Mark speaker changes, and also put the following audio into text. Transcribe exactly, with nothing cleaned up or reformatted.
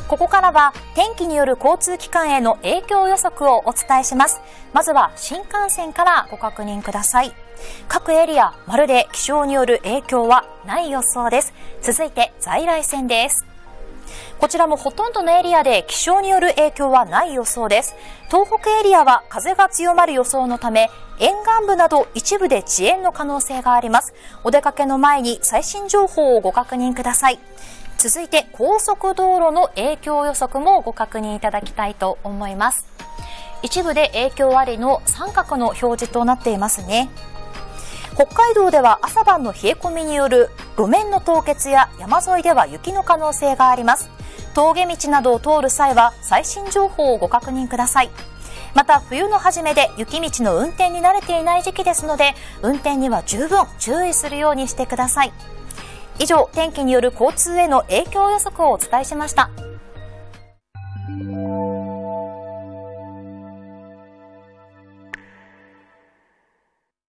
Speaker 1: ここからは天気による交通機関への影響予測をお伝えします。まずは新幹線からご確認ください。各エリア、まるで気象による影響はない予想です。続いて在来線です。こちらもほとんどのエリアで気象による影響はない予想です。東北エリアは風が強まる予想のため、沿岸部など一部で遅延の可能性があります。お出かけの前に最新情報をご確認ください。続いて高速道路の影響予測もご確認いただきたいと思います。一部で影響ありの三角の表示となっていますね。北海道では朝晩の冷え込みによる路面の凍結や山沿いでは雪の可能性があります。峠道などを通る際は最新情報をご確認ください。また冬の初めで雪道の運転に慣れていない時期ですので、運転には十分注意するようにしてください。以上、天気による交通への影響予測をお伝えしました。